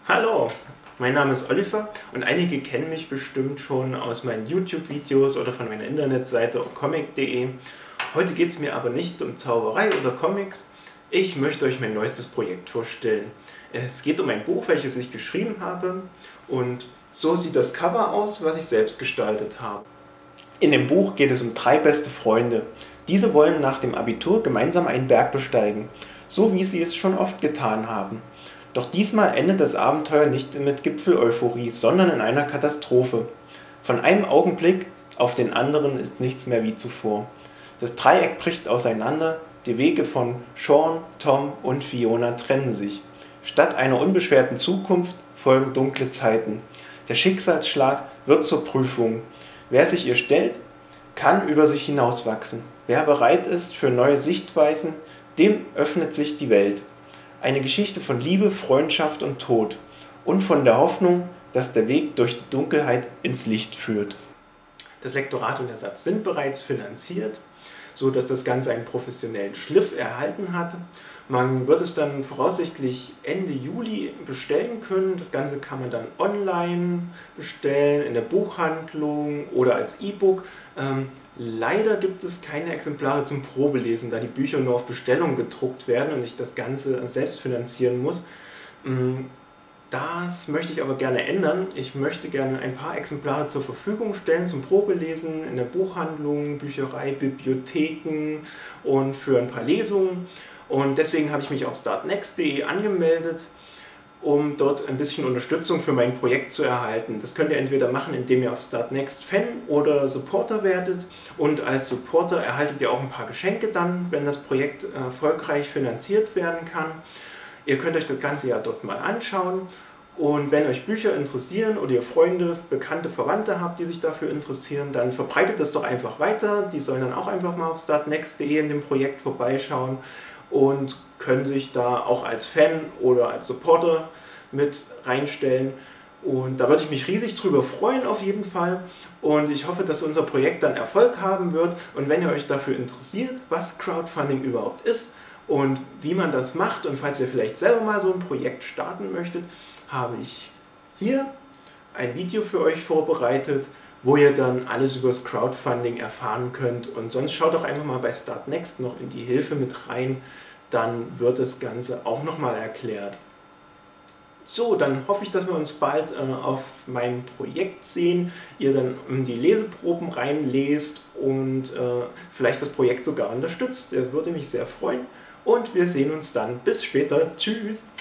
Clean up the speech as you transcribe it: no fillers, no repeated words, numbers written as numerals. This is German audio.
Hallo, mein Name ist Oliver und einige kennen mich bestimmt schon aus meinen YouTube-Videos oder von meiner Internetseite comic.de. Heute geht es mir aber nicht um Zauberei oder Comics. Ich möchte euch mein neuestes Projekt vorstellen. Es geht um ein Buch, welches ich geschrieben habe, und so sieht das Cover aus, was ich selbst gestaltet habe. In dem Buch geht es um 3 beste Freunde. Diese wollen nach dem Abitur gemeinsam einen Berg besteigen, so wie sie es schon oft getan haben. Doch diesmal endet das Abenteuer nicht mit Gipfel-Euphorie, sondern in einer Katastrophe. Von einem Augenblick auf den anderen ist nichts mehr wie zuvor. Das Dreieck bricht auseinander, die Wege von Sean, Tom und Fiona trennen sich. Statt einer unbeschwerten Zukunft folgen dunkle Zeiten. Der Schicksalsschlag wird zur Prüfung. Wer sich ihr stellt, kann über sich hinauswachsen. Wer bereit ist für neue Sichtweisen, dem öffnet sich die Welt. Eine Geschichte von Liebe, Freundschaft und Tod und von der Hoffnung, dass der Weg durch die Dunkelheit ins Licht führt. Das Lektorat und der Satz sind bereits finanziert, so dass das Ganze einen professionellen Schliff erhalten hat. Man wird es dann voraussichtlich Ende Juli bestellen können. Das Ganze kann man dann online bestellen, in der Buchhandlung oder als E-Book. Leider gibt es keine Exemplare zum Probelesen, da die Bücher nur auf Bestellung gedruckt werden und ich das Ganze selbst finanzieren muss. Das möchte ich aber gerne ändern. Ich möchte gerne ein paar Exemplare zur Verfügung stellen zum Probelesen in der Buchhandlung, Bücherei, Bibliotheken und für ein paar Lesungen. Und deswegen habe ich mich auf startnext.de angemeldet, um dort ein bisschen Unterstützung für mein Projekt zu erhalten. Das könnt ihr entweder machen, indem ihr auf Startnext Fan oder Supporter werdet. Und als Supporter erhaltet ihr auch ein paar Geschenke dann, wenn das Projekt erfolgreich finanziert werden kann. Ihr könnt euch das Ganze ja dort mal anschauen. Und wenn euch Bücher interessieren oder ihr Freunde, Bekannte, Verwandte habt, die sich dafür interessieren, dann verbreitet das doch einfach weiter. Die sollen dann auch einfach mal auf startnext.de in dem Projekt vorbeischauen und können sich da auch als Fan oder als Supporter mit reinstellen. Und da würde ich mich riesig drüber freuen auf jeden Fall. Und ich hoffe, dass unser Projekt dann Erfolg haben wird. Und wenn ihr euch dafür interessiert, was Crowdfunding überhaupt ist und wie man das macht, und falls ihr vielleicht selber mal so ein Projekt starten möchtet, habe ich hier ein Video für euch vorbereitet, wo ihr dann alles über das Crowdfunding erfahren könnt. Und sonst schaut doch einfach mal bei Startnext noch in die Hilfe mit rein, dann wird das Ganze auch nochmal erklärt. So, dann hoffe ich, dass wir uns bald auf meinem Projekt sehen, ihr dann in die Leseproben reinlest und vielleicht das Projekt sogar unterstützt. Das würde mich sehr freuen und wir sehen uns dann. Bis später. Tschüss!